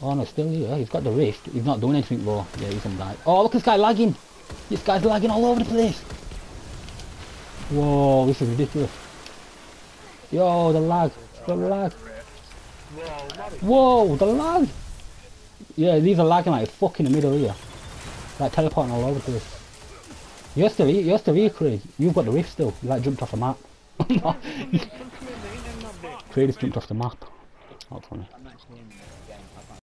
Oh no, still here. He's got the rift. He's not doing anything though. Yeah, he's gonna die. Oh, look, this guy lagging. This guy's lagging all over the place. Whoa, this is ridiculous. Yo, the lag. The lag. Whoa, the lag. Yeah, these are lagging like fuck in the middle here. Like teleporting all over the place. You're still here, Craig. You've got the rift still. You like jumped off the map. Craig just jumped off the map. Not funny.